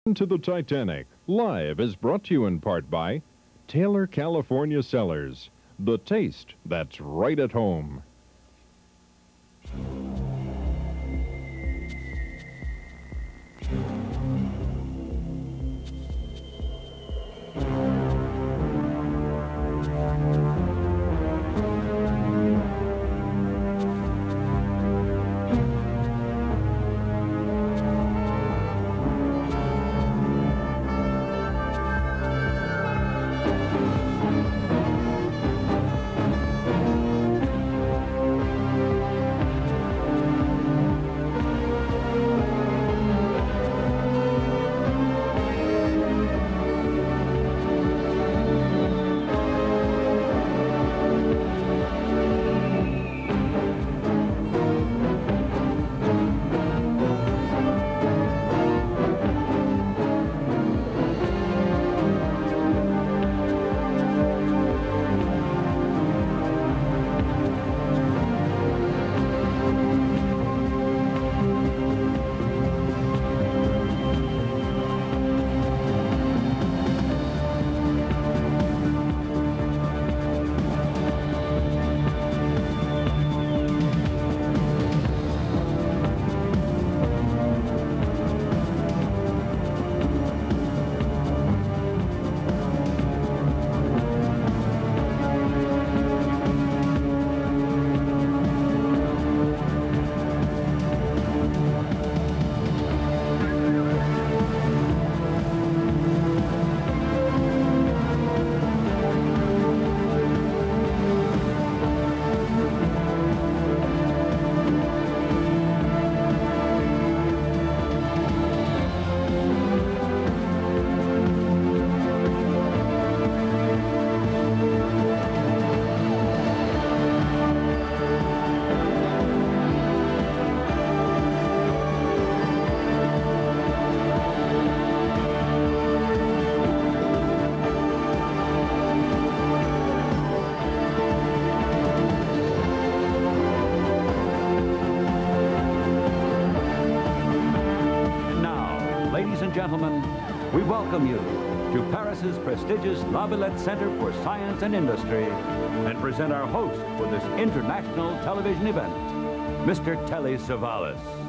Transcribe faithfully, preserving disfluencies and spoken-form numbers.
To the Titanic, live is brought to you in part by Taylor California Cellars, the taste that's right at home. Gentlemen, we welcome you to Paris's prestigious La Villette Center for Science and Industry and present our host for this international television event, Mister Telly Savalas.